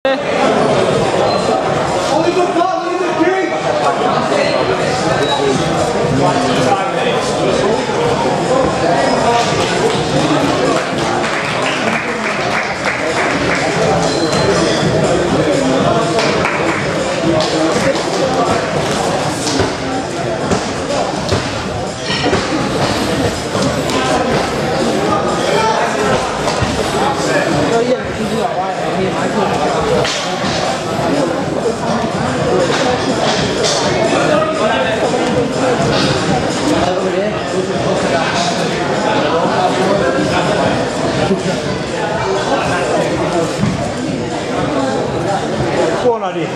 Go on, Addy.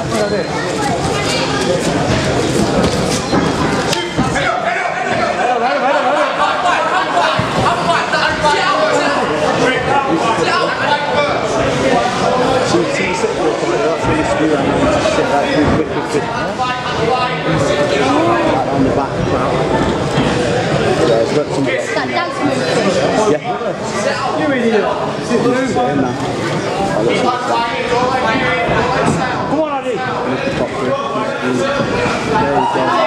On the back That dance move. yeah. You really do. Come on, Addy. There you go.